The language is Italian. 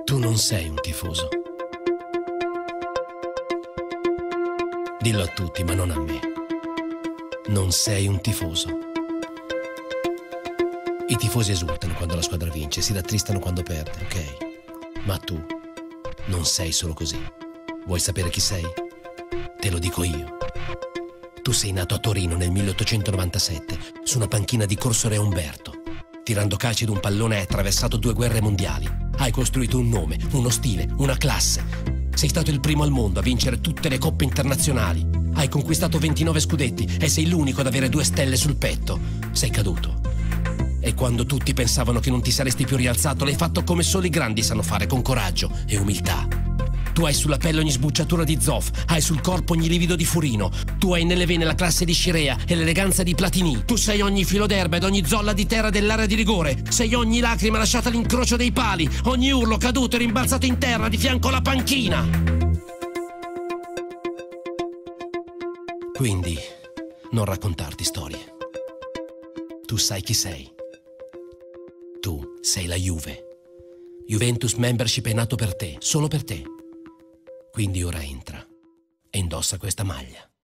Tu non sei un tifoso. Dillo a tutti, ma non a me. Non sei un tifoso. I tifosi esultano quando la squadra vince, si rattristano quando perde, ok? Ma tu non sei solo così. Vuoi sapere chi sei? Te lo dico io. Tu sei nato a Torino nel 1897, su una panchina di Corso Re Umberto. Tirando calci d'un pallone hai attraversato 2 guerre mondiali. Hai costruito un nome, uno stile, una classe. Sei stato il primo al mondo a vincere tutte le coppe internazionali. Hai conquistato 29 scudetti e sei l'unico ad avere 2 stelle sul petto. Sei caduto. E quando tutti pensavano che non ti saresti più rialzato, l'hai fatto come solo i grandi sanno fare, con coraggio e umiltà. Tu hai sulla pelle ogni sbucciatura di Zoff, hai sul corpo ogni livido di Furino. Tu hai nelle vene la classe di Scirea e l'eleganza di Platini. Tu sei ogni filo d'erba ed ogni zolla di terra dell'area di rigore. Sei ogni lacrima lasciata all'incrocio dei pali, ogni urlo caduto e rimbalzato in terra di fianco alla panchina. Quindi, non raccontarti storie. Tu sai chi sei. Tu sei la Juve. Juventus Membership è nato per te, solo per te. Quindi ora entra e indossa questa maglia.